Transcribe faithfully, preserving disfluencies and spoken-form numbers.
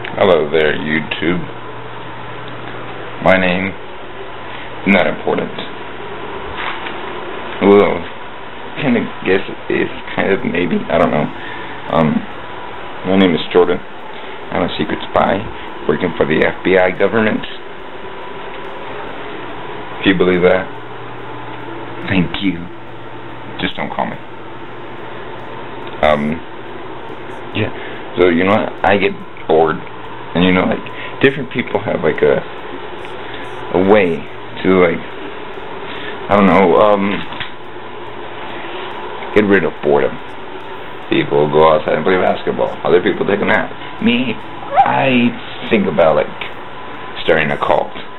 Hello there, YouTube. My name is not important. Well, kind of guess it is, kind of, maybe, I don't know. Um, my name is Jordan. I'm a secret spy working for the F B I government. If you believe that, thank you. Just don't call me. Um, yeah, so, you know what, I get bored, and you know, like, different people have, like, a, a way to, like, I don't know, um, get rid of boredom. People go outside and play basketball, other people take a nap. Me, I think about, like, starting a cult.